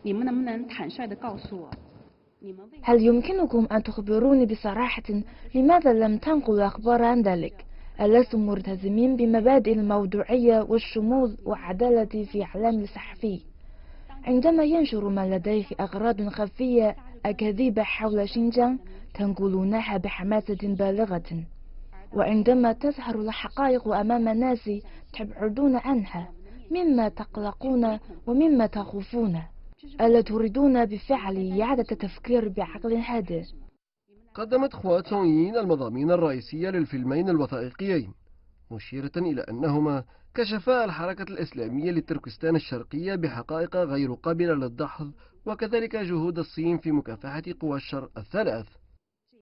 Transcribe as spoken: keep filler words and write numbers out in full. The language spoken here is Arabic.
هل يمكنكم أن تخبروني بصراحة لماذا لم تنقلوا أخبار عن ذلك؟ ألستم ملتزمين بمبادئ الموضوعية والشمول والعدالة في إعلام الصحفي؟ عندما ينشر من لديه أغراض خفية أكاذيب حول شينجيانغ تنقلونها بحماسة بالغة، وعندما تظهر الحقائق أمام الناس تبعدون عنها، مما تقلقون ومما تخافون. ألا تريدون بالفعل إعادة تفكير بعقل هادئ؟ قدمت خوا تسونغين المضامين الرئيسية للفيلمين الوثائقيين، مشيرة إلى أنهما كشفا الحركة الإسلامية لتركستان الشرقية بحقائق غير قابلة للدحض، وكذلك جهود الصين في مكافحة قوى الشر الثلاث.